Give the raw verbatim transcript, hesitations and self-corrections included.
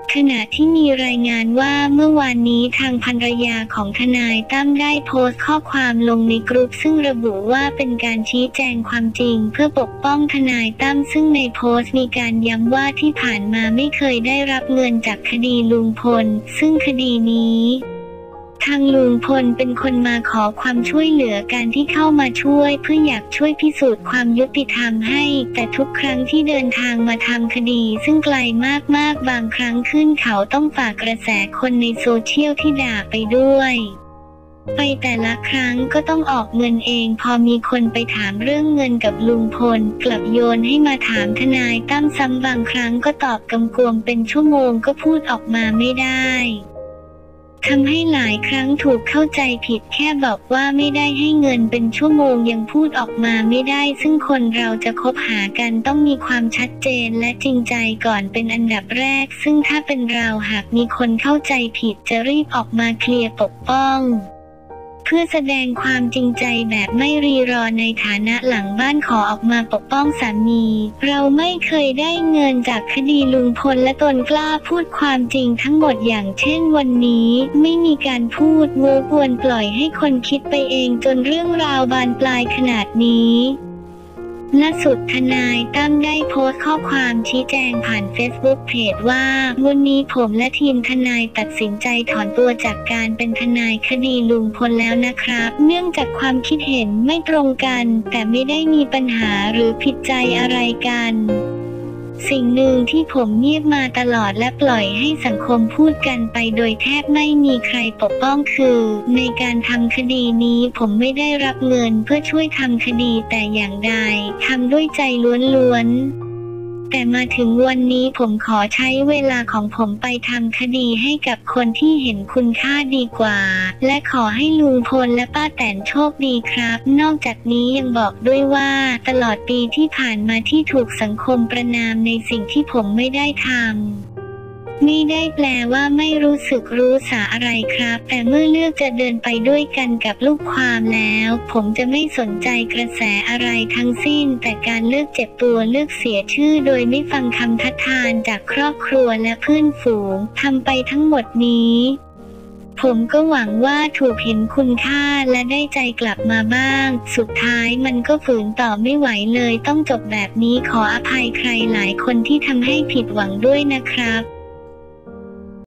ขณะที่มีรายงานว่าเมื่อวานนี้ทางภรรยาของทนายตั้มได้โพสต์ข้อความลงในกลุ่มซึ่งระบุว่าเป็นการชี้แจงความจริงเพื่อปกป้องทนายตั้มซึ่งในโพสต์มีการย้ำว่าที่ผ่านมาไม่เคยได้รับเงินจากคดีลุงพลซึ่งคดีนี้ทางลุงพลเป็นคนมาขอความช่วยเหลือการที่เข้ามาช่วยเพื่ออยากช่วยพิสูจน์ความยุติธรรมให้แต่ทุกครั้งที่เดินทางมาทำคดีซึ่งไกลมากๆบางครั้งขึ้นเขาต้องฝากกระแสคนในโซเชียลที่ด่าไปด้วยไปแต่ละครั้งก็ต้องออกเงินเองพอมีคนไปถามเรื่องเงินกับลุงพลกลับโยนให้มาถามทนายตั้มซ้ำบางครั้งก็ตอบกำกวมเป็นชั่วโมงก็พูดออกมาไม่ได้ทำให้หลายครั้งถูกเข้าใจผิดแค่บอกว่าไม่ได้ให้เงินเป็นชั่วโมงยังพูดออกมาไม่ได้ซึ่งคนเราจะคบหากันต้องมีความชัดเจนและจริงใจก่อนเป็นอันดับแรกซึ่งถ้าเป็นเราหากมีคนเข้าใจผิดจะรีบออกมาเคลียร์ปกป้องเพื่อแสดงความจริงใจแบบไม่รีรอในฐานะหลังบ้านขอออกมาปกป้องสามีเราไม่เคยได้เงินจากคดีลุงพลและตนกล้าพูดความจริงทั้งหมดอย่างเช่นวันนี้ไม่มีการพูดโว้กวนปล่อยให้คนคิดไปเองจนเรื่องราวบานปลายขนาดนี้ล่าสุดทนายตั้มได้โพสต์ข้อความชี้แจงผ่านเฟซบุ๊กเพจว่าวันนี้ผมและทีมทนายตัดสินใจถอนตัวจากการเป็นทนายคดีลุงพลแล้วนะครับเนื่องจากความคิดเห็นไม่ตรงกันแต่ไม่ได้มีปัญหาหรือผิดใจอะไรกันสิ่งหนึ่งที่ผมเงียบมาตลอดและปล่อยให้สังคมพูดกันไปโดยแทบไม่มีใครปกป้องคือในการทำคดีนี้ผมไม่ได้รับเงินเพื่อช่วยทำคดีแต่อย่างใดทำด้วยใจล้วนๆแต่มาถึงวันนี้ผมขอใช้เวลาของผมไปทำคดีให้กับคนที่เห็นคุณค่าดีกว่าและขอให้ลุงพลและป้าแตนโชคดีครับนอกจากนี้ยังบอกด้วยว่าตลอดปีที่ผ่านมาที่ถูกสังคมประณามในสิ่งที่ผมไม่ได้ทำไม่ได้แปลว่าไม่รู้สึกรู้สาอะไรครับแต่เมื่อเลือกจะเดินไปด้วยกันกับลูกความแล้วผมจะไม่สนใจกระแสอะไรทั้งสิ้นแต่การเลือกเจ็บตัวเลือกเสียชื่อโดยไม่ฟังคำทัดทานจากครอบครัวและเพื่อนฝูงทำไปทั้งหมดนี้ผมก็หวังว่าถูกเห็นคุณค่าและได้ใจกลับมาบ้างสุดท้ายมันก็ฝืนต่อไม่ไหวเลยต้องจบแบบนี้ขออภัยใครหลายคนที่ทำให้ผิดหวังด้วยนะครับ